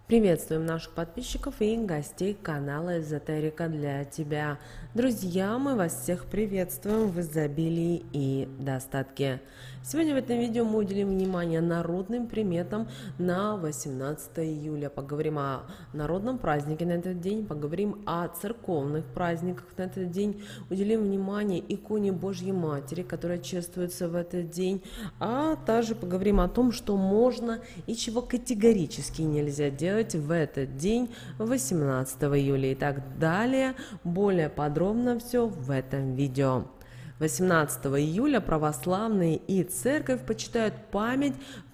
Приветствуем наших подписчиков и гостей канала Эзотерика для тебя. Друзья, мы вас всех приветствуем в изобилии и достатке. Сегодня в этом видео мы уделим внимание народным приметам на 18 июля. Поговорим о народном празднике на этот день, поговорим о церковных праздниках на этот день, уделим внимание иконе Божьей Матери, которая чествуется в этот день, а также поговорим о том, что можно и чего категорически нельзя делать в этот день, 18 июля, и так далее. Более подробно все в этом видео. 18 июля православные и церковь почитают память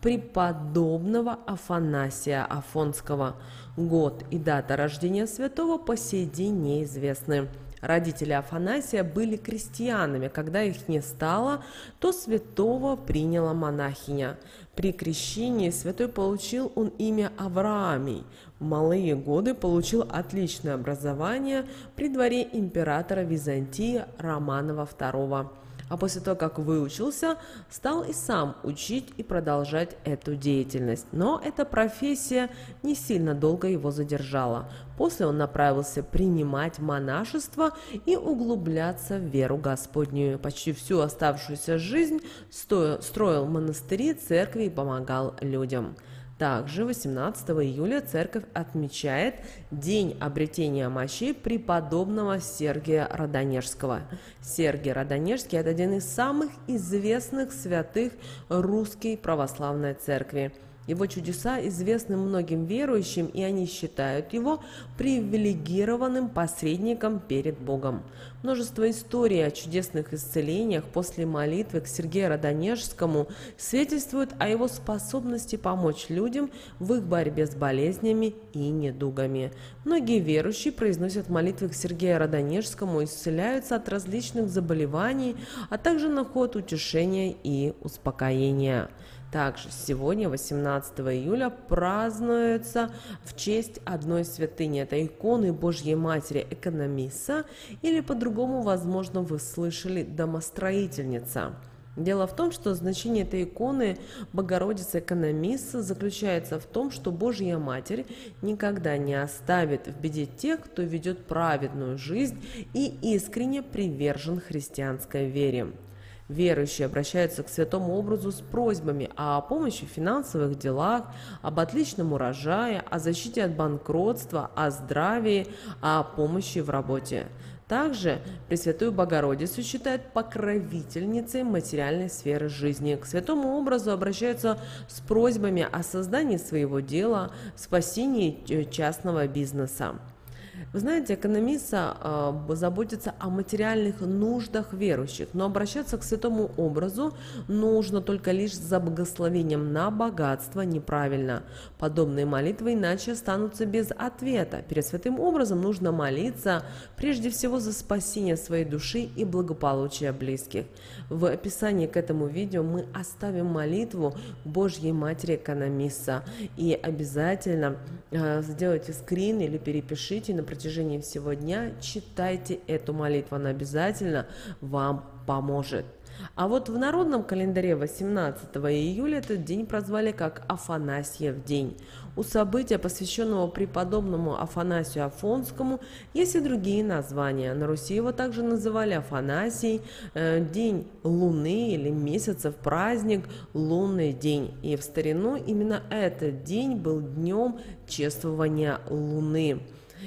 преподобного Афанасия Афонского. Год и дата рождения святого по сей день неизвестны. Родители Афанасия были крестьянами. Когда их не стало, то святого приняла монахиня. При крещении святой получил он имя Авраамий. В малые годы получил отличное образование при дворе императора Византии Романова II. А после того, как выучился, стал и сам учить и продолжать эту деятельность. Но эта профессия не сильно долго его задержала. После он направился принимать монашество и углубляться в веру Господнюю. Почти всю оставшуюся жизнь строил монастыри, церкви и помогал людям. Также 18 июля церковь отмечает День обретения мощей преподобного Сергия Радонежского. Сергий Радонежский – это один из самых известных святых русской православной церкви. Его чудеса известны многим верующим, и они считают его привилегированным посредником перед Богом. Множество историй о чудесных исцелениях после молитвы к Сергию Радонежскому свидетельствуют о его способности помочь людям в их борьбе с болезнями и недугами. Многие верующие произносят молитвы к Сергию Радонежскому, исцеляются от различных заболеваний, а также находят утешение и успокоение. Также сегодня, 18 июля, празднуется в честь одной святыни. Это иконы Божьей Матери Экономиса, или по-другому, возможно, вы слышали, Домостроительница. Дело в том, что значение этой иконы Богородицы Экономиса заключается в том, что Божья Матерь никогда не оставит в беде тех, кто ведет праведную жизнь и искренне привержен христианской вере. Верующие обращаются к святому образу с просьбами о помощи в финансовых делах, об отличном урожае, о защите от банкротства, о здравии, о помощи в работе. Также Пресвятую Богородицу считают покровительницей материальной сферы жизни. К святому образу обращаются с просьбами о создании своего дела, спасении частного бизнеса. Вы знаете, Экономиса заботится о материальных нуждах верующих, но обращаться к святому образу нужно только лишь за благословением на богатство неправильно. Подобные молитвы иначе останутся без ответа. Перед святым образом нужно молиться прежде всего за спасение своей души и благополучие близких. В описании к этому видео мы оставим молитву Божьей Матери Экономиса. И обязательно сделайте скрин или перепишите на протяжении всего дня, читайте эту молитву, она обязательно вам поможет. А вот в народном календаре 18 июля этот день прозвали как Афанасьев день. У события, посвященного преподобному Афанасию Афонскому, есть и другие названия. На Руси его также называли Афанасий, день луны или месяцев, праздник, лунный день. И в старину именно этот день был днем чествования луны.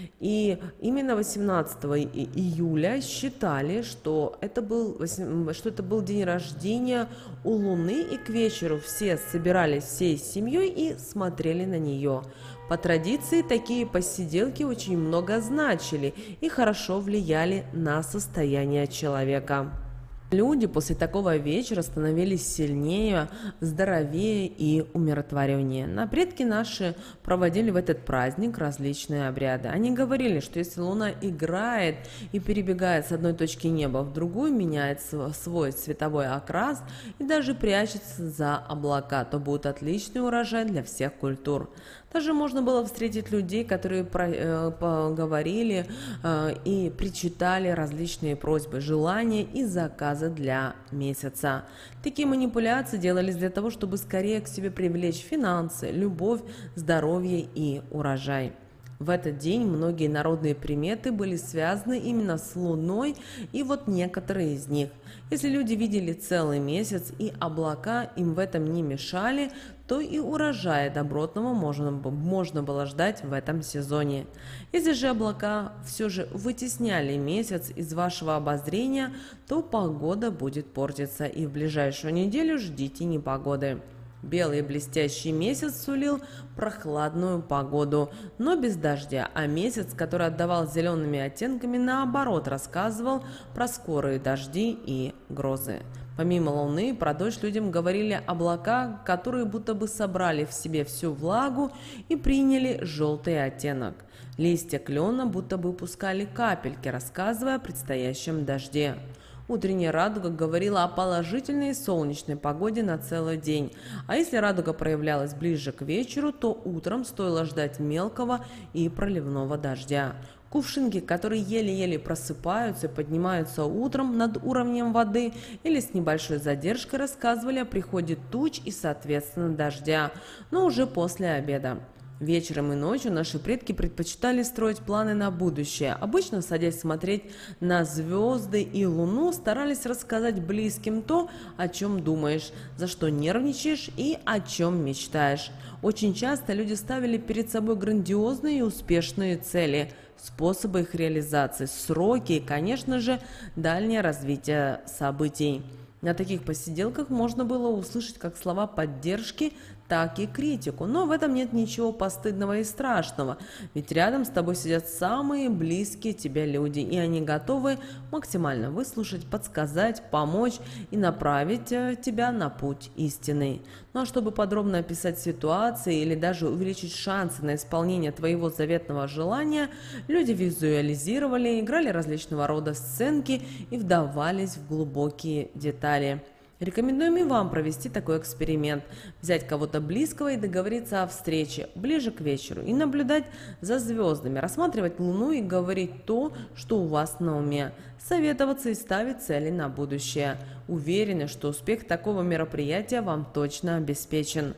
И именно 18 июля считали, что это был день рождения у Луны, и к вечеру все собирались всей семьей и смотрели на нее. По традиции, такие посиделки очень много значили и хорошо влияли на состояние человека. Люди после такого вечера становились сильнее, здоровее и умиротвореннее. Предки наши проводили в этот праздник различные обряды. Они говорили, что если луна играет и перебегает с одной точки неба в другую, меняет свой цветовой окрас и даже прячется за облака, то будет отличный урожай для всех культур. Даже можно было встретить людей, которые говорили и причитали различные просьбы, желания и заказы для месяца. Такие манипуляции делались для того, чтобы скорее к себе привлечь финансы, любовь, здоровье и урожай. В этот день многие народные приметы были связаны именно с Луной, и вот некоторые из них. Если люди видели целый месяц и облака им в этом не мешали, то и урожая добротного можно было ждать в этом сезоне. Если же облака все же вытесняли месяц из вашего обозрения, то погода будет портиться, и в ближайшую неделю ждите непогоды. Белый блестящий месяц сулил прохладную погоду, но без дождя, а месяц, который отдавал зелеными оттенками, наоборот рассказывал про скорые дожди и грозы. Помимо Луны, про дождь людям говорили облака, которые будто бы собрали в себе всю влагу и приняли желтый оттенок. Листья клена будто бы пускали капельки, рассказывая о предстоящем дожде. Утренняя радуга говорила о положительной солнечной погоде на целый день, а если радуга проявлялась ближе к вечеру, то утром стоило ждать мелкого и проливного дождя. Кувшинки, которые еле-еле просыпаются и поднимаются утром над уровнем воды или с небольшой задержкой, рассказывали о приходе туч и, соответственно, дождя, но уже после обеда. Вечером и ночью наши предки предпочитали строить планы на будущее. Обычно, садясь смотреть на звезды и луну, старались рассказать близким то, о чем думаешь, за что нервничаешь и о чем мечтаешь. Очень часто люди ставили перед собой грандиозные и успешные цели, способы их реализации, сроки и, конечно же, дальнее развитие событий. На таких посиделках можно было услышать как слова поддержки, так и критику, но в этом нет ничего постыдного и страшного, ведь рядом с тобой сидят самые близкие тебе люди, и они готовы максимально выслушать, подсказать, помочь и направить тебя на путь истины. Ну а чтобы подробно описать ситуации или даже увеличить шансы на исполнение твоего заветного желания, люди визуализировали, играли различного рода сценки и вдавались в глубокие детали. Рекомендуем и вам провести такой эксперимент, взять кого-то близкого и договориться о встрече ближе к вечеру и наблюдать за звездами, рассматривать Луну и говорить то, что у вас на уме, советоваться и ставить цели на будущее. Уверены, что успех такого мероприятия вам точно обеспечен.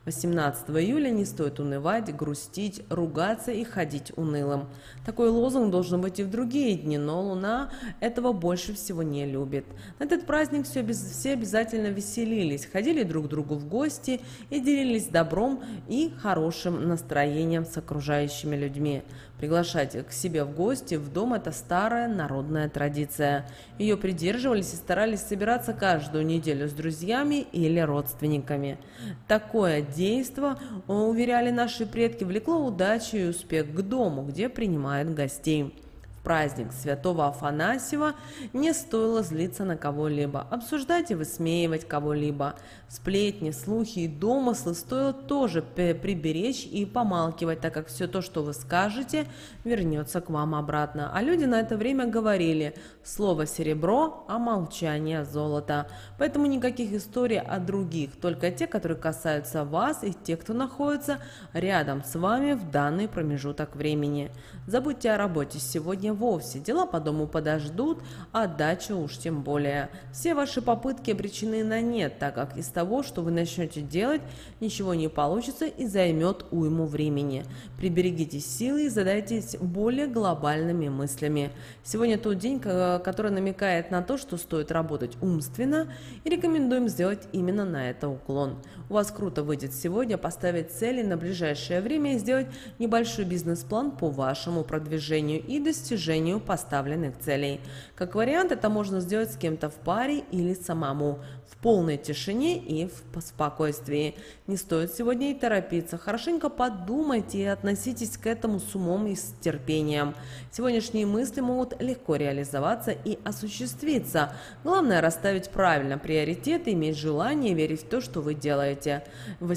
18 июля не стоит унывать, грустить, ругаться и ходить унылым. Такой лозунг должен быть и в другие дни, но Луна этого больше всего не любит. На этот праздник все обязательно веселились, ходили друг к другу в гости и делились добром и хорошим настроением с окружающими людьми. Приглашать к себе в гости в дом – это старая народная традиция. Ее придерживались и старались собираться каждую неделю с друзьями или родственниками. Такое действо, уверяли наши предки, влекло удачу и успех к дому, где принимают гостей. Праздник святого Афанасьева не стоило злиться на кого-либо, обсуждать и высмеивать кого-либо. Сплетни, слухи и домыслы стоило тоже приберечь и помалкивать, так как все то, что вы скажете, вернется к вам обратно. А люди на это время говорили: слово серебро, а молчание золото. Поэтому никаких историй о других, только те, которые касаются вас и тех, кто находится рядом с вами в данный промежуток времени. Забудьте о работе сегодня вовсе, дела по дому подождут, а дача уж тем более. Все ваши попытки обречены на нет, так как из того, что вы начнете делать, ничего не получится и займет уйму времени. Приберегите силы и задайтесь более глобальными мыслями. Сегодня тот день, который намекает на то, что стоит работать умственно, и рекомендуем сделать именно на это уклон. У вас круто выйдет сегодня поставить цели на ближайшее время и сделать небольшой бизнес-план по вашему продвижению и достижению поставленных целей. Как вариант, это можно сделать с кем-то в паре или самому, в полной тишине и в спокойствии. Не стоит сегодня и торопиться. Хорошенько подумайте и относитесь к этому с умом и с терпением. Сегодняшние мысли могут легко реализоваться и осуществиться. Главное расставить правильно приоритеты, иметь желание верить в то, что вы делаете.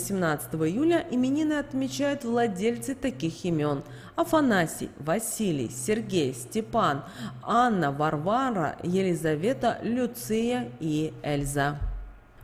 18 июля именины отмечают владельцы таких имен: Афанасий, Василий, Сергей, Степан, Анна, Варвара, Елизавета, Люция и Эльза.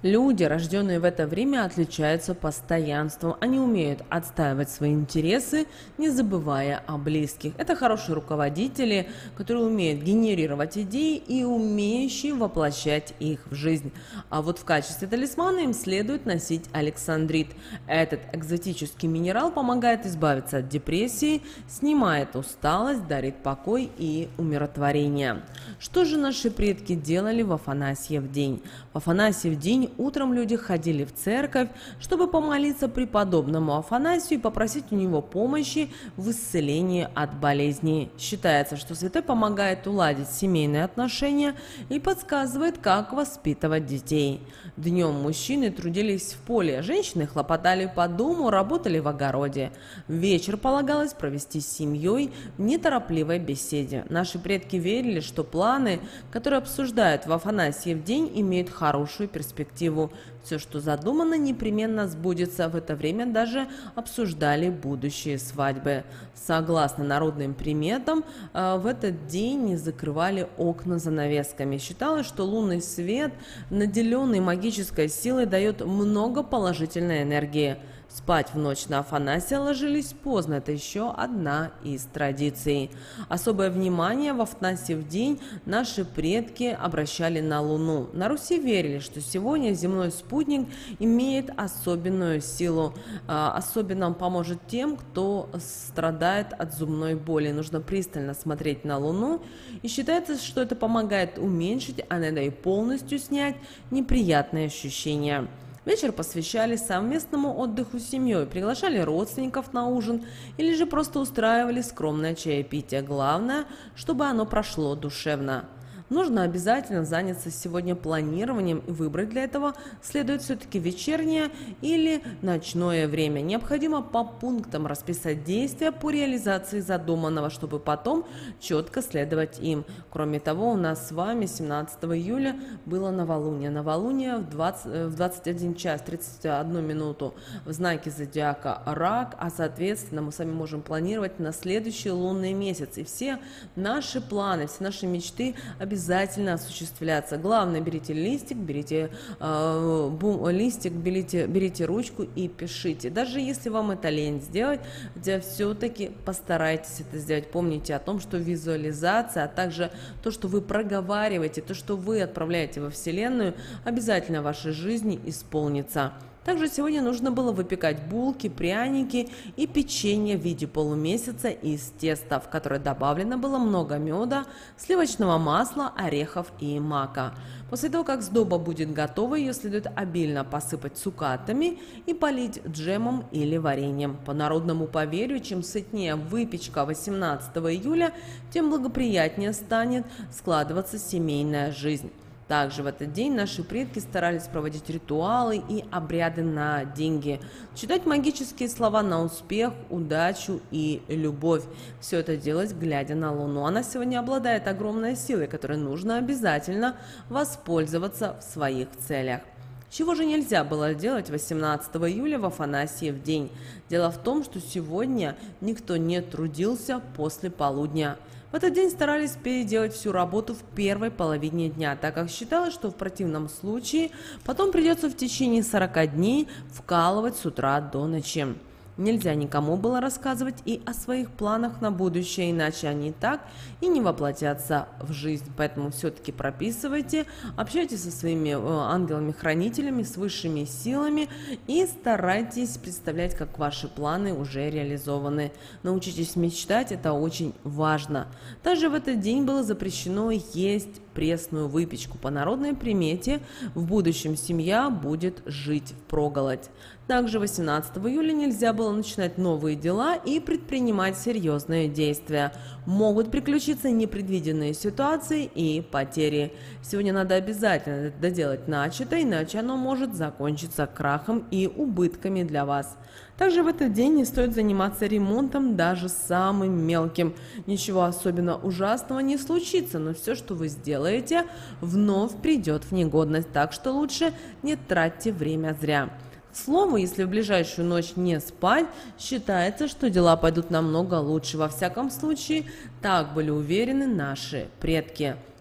Люди, рожденные в это время, отличаются постоянством. Они умеют отстаивать свои интересы, не забывая о близких. Это хорошие руководители, которые умеют генерировать идеи и умеющие воплощать их в жизнь. А вот в качестве талисмана им следует носить александрит. Этот экзотический минерал помогает избавиться от депрессии, снимает усталость, дарит покой и умиротворение. Что же наши предки делали в Афанасьев день? В Афанасьев день утром люди ходили в церковь, чтобы помолиться преподобному Афанасию и попросить у него помощи в исцелении от болезней. Считается, что святой помогает уладить семейные отношения и подсказывает, как воспитывать детей. Днем мужчины трудились в поле, женщины хлопотали по дому, работали в огороде. Вечер полагалось провести с семьей в неторопливой беседе. Наши предки верили, что планы, которые обсуждают в Афанасьев день, имеют хорошую перспективу. Все, что задумано, непременно сбудется. В это время даже обсуждали будущие свадьбы. Согласно народным приметам, в этот день не закрывали окна занавесками. Считалось, что лунный свет, наделенный магической силой, дает много положительной энергии. Спать в ночь на Афанасия ложились поздно. Это еще одна из традиций. Особое внимание в Афанасьев день наши предки обращали на Луну. На Руси верили, что сегодня земной спутник имеет особенную силу. Особенно он поможет тем, кто страдает от зубной боли. Нужно пристально смотреть на Луну. И считается, что это помогает уменьшить, а иногда и полностью снять неприятные ощущения. Вечер посвящали совместному отдыху с семьей, приглашали родственников на ужин или же просто устраивали скромное чаепитие. Главное, чтобы оно прошло душевно. Нужно обязательно заняться сегодня планированием и выбрать для этого следует все-таки вечернее или ночное время. Необходимо по пунктам расписать действия по реализации задуманного, чтобы потом четко следовать им. Кроме того, у нас с вами 17 июля было новолуние. Новолуние в 21 час 31 минуту в знаке зодиака Рак, а соответственно мы с вами можем планировать на следующий лунный месяц. И все наши планы, все наши мечты обязательно осуществляться. Главное, берите листик, берите берите ручку и пишите. Даже если вам это лень сделать, все-таки постарайтесь это сделать. Помните о том, что визуализация, а также то, что вы проговариваете, то, что вы отправляете во Вселенную, обязательно в вашей жизни исполнится. Также сегодня нужно было выпекать булки, пряники и печенье в виде полумесяца из теста, в которое добавлено было много меда, сливочного масла, орехов и мака. После того, как сдоба будет готова, ее следует обильно посыпать цукатами и полить джемом или вареньем. По народному поверью, чем сытнее выпечка 18 июля, тем благоприятнее станет складываться семейная жизнь. Также в этот день наши предки старались проводить ритуалы и обряды на деньги, читать магические слова на успех, удачу и любовь. Все это делать, глядя на Луну. Она сегодня обладает огромной силой, которой нужно обязательно воспользоваться в своих целях. Чего же нельзя было делать 18 июля в Афанасьев день? Дело в том, что сегодня никто не трудился после полудня. В этот день старались переделать всю работу в первой половине дня, так как считалось, что в противном случае потом придется в течение 40 дней вкалывать с утра до ночи. Нельзя никому было рассказывать и о своих планах на будущее, иначе они так и не воплотятся в жизнь. Поэтому все-таки прописывайте, общайтесь со своими ангелами-хранителями, с высшими силами и старайтесь представлять, как ваши планы уже реализованы. Научитесь мечтать, это очень важно. Также в этот день было запрещено есть пресную выпечку. По народной примете в будущем семья будет жить впроголодь. Также 18 июля нельзя было начинать новые дела и предпринимать серьезные действия. Могут приключиться непредвиденные ситуации и потери. Сегодня надо обязательно доделать начатое, иначе оно может закончиться крахом и убытками для вас. Также в этот день не стоит заниматься ремонтом, даже самым мелким. Ничего особенно ужасного не случится, но все, что вы сделаете, вновь придет в негодность. Так что лучше не тратьте время зря. К слову, если в ближайшую ночь не спать, считается, что дела пойдут намного лучше. Во всяком случае, так были уверены наши предки.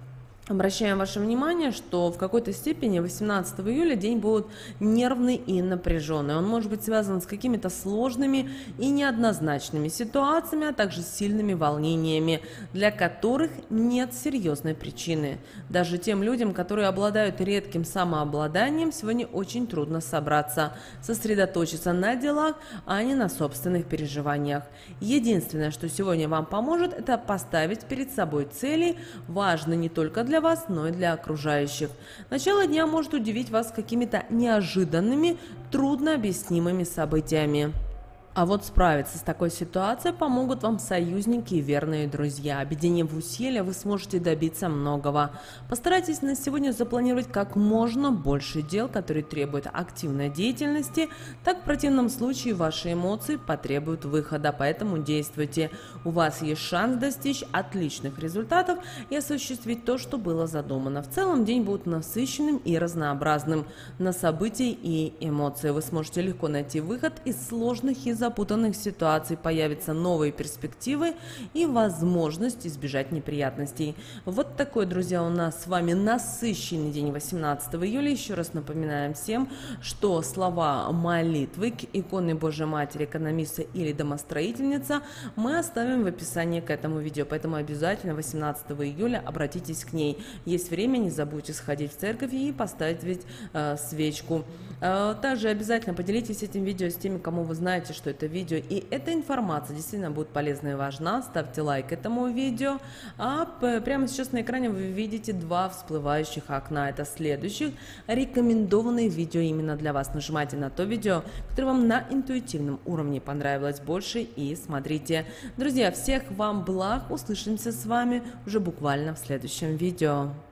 Обращаем ваше внимание, что в какой-то степени 18 июля день будет нервный и напряженный. Он может быть связан с какими-то сложными и неоднозначными ситуациями, а также сильными волнениями, для которых нет серьезной причины. Даже тем людям, которые обладают редким самообладанием, сегодня очень трудно собраться, сосредоточиться на делах, а не на собственных переживаниях. Единственное, что сегодня вам поможет, это поставить перед собой цели, важные не только для вас, но и для окружающих. Начало дня может удивить вас какими-то неожиданными, трудно объяснимыми событиями. А вот справиться с такой ситуацией помогут вам союзники и верные друзья. Объединив усилия, вы сможете добиться многого. Постарайтесь на сегодня запланировать как можно больше дел, которые требуют активной деятельности. Так в противном случае ваши эмоции потребуют выхода, поэтому действуйте. У вас есть шанс достичь отличных результатов и осуществить то, что было задумано. В целом день будет насыщенным и разнообразным на события и эмоции. Вы сможете легко найти выход из сложных и запутанных ситуаций, появятся новые перспективы и возможность избежать неприятностей. Вот такой, друзья, у нас с вами насыщенный день 18 июля. Еще раз напоминаем всем, что слова молитвы к иконе Божьей Матери, экономиста или домостроительница мы оставим в описании к этому видео, поэтому обязательно 18 июля обратитесь к ней. Есть время, не забудьте сходить в церковь и поставить свечку. Также обязательно поделитесь этим видео с теми, кому вы знаете, что это видео и эта информация действительно будет полезна и важна. Ставьте лайк этому видео. А прямо сейчас на экране вы видите два всплывающих окна. Это следующих рекомендованные видео именно для вас. Нажимайте на то видео, которое вам на интуитивном уровне понравилось больше, и смотрите. Друзья, всех вам благ. Услышимся с вами уже буквально в следующем видео.